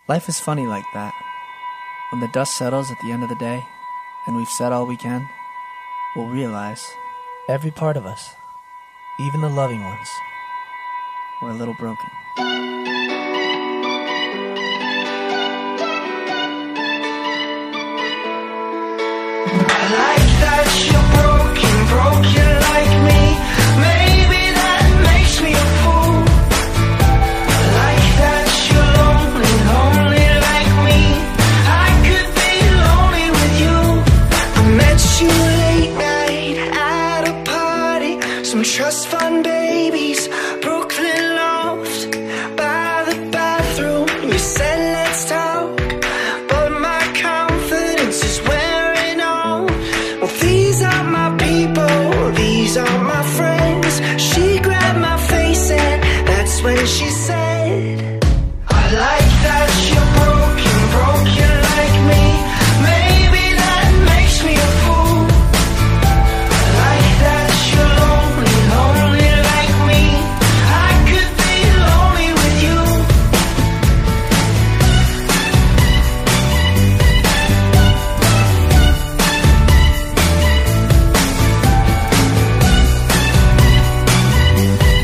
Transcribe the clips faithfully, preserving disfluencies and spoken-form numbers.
Life is funny like that. When the dust settles at the end of the day, and we've said all we can, we'll realize every part of us, even the loving ones, were a little broken. I like that you're broken, broken like me. Maybe that makes me a fool. I like that you're lonely, lonely like me. I could be lonely with you. I met you late night at a party. Some trust fund babies, Brooklyn loft, by the bathroom. You said let's talk, but my confidence is wearing on. Well, these are my people, these are my friends. She grabbed my face and that's when she said, I like that you're broken, broken like me. Maybe that makes me a fool. I like that you're lonely, lonely like me. I could be lonely with you.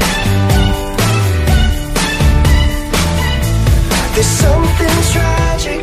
There's something tragic